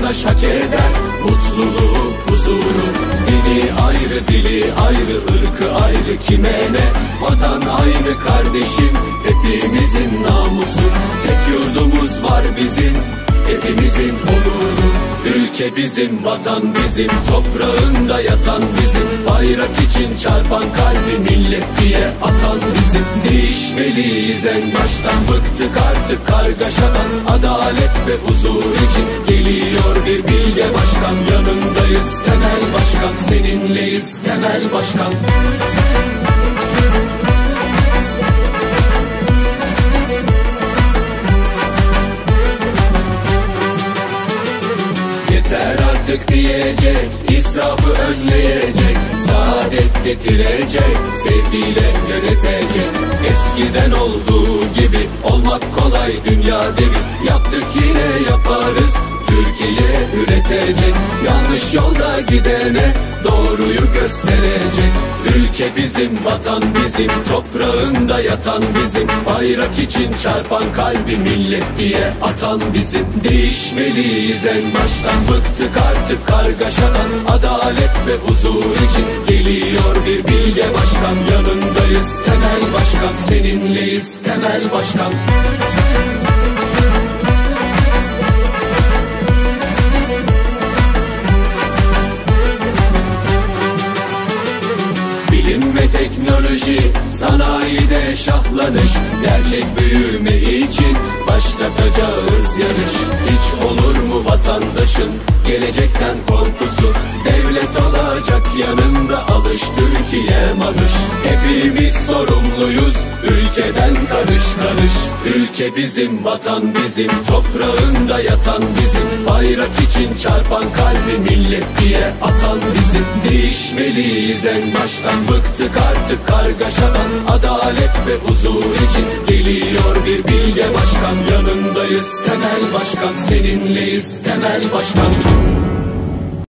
vatandaş hak eder mutluluğu, huzuru. Dini ayrı, dili ayrı, ırkı ayrı, kime ne? Vatan aynı kardeşim, hepimizin namusu. Tek yurdumuz var bizim, hepimizin onuru. Ülke bizim, vatan bizim, toprağında yatan bizim. Bayrak için çarpan kalbi millet diye atan bizim. Değişmeliyiz en baştan, bıktık artık kargaşadan. Adalet ve huzur için geliyor bir bilge başkan. Yanındayız temel başkan, seninleyiz temel başkan. Yeter artık diyecek, israfı önleyecek, saadet getirecek, sevgiyle yönetecek. Eskiden olduğu gibi olmak kolay dünya devi. Yaptık yine yaparız, Türkiye üretecek. Yanlış yolda gidene doğruyu gösterecek. Ülke bizim, vatan bizim, toprağında yatan bizim. Bayrak için çarpan kalbi millet diye atan bizim. Değişmeliyiz en baştan, bıktık artık kargaşadan. Adalet ve huzur için geliyor bir bilge başkan. Yanındayız temel başkan, seninleyiz temel başkan. Bilim ve teknoloji, sanayide şahlanış. Gerçek büyüme için başlatacağız yarış. Hiç olur mu vatandaşın gelecekten korkusu? Devlet olacak yanında, alış Türkiye marş. Hepimiz sorumluyuz, ülkeden karış karış. Ülke bizim, vatan bizim, toprağında yatan bizim. Bayrak için çarpan kalbi millet diye atan bizim. Değişmeliyiz en baştan, bıktık artık kargaşadan. Adalet ve huzur için geliyor bir bilge başkan. Yanındayız temel başkan, seninleyiz temel başkan.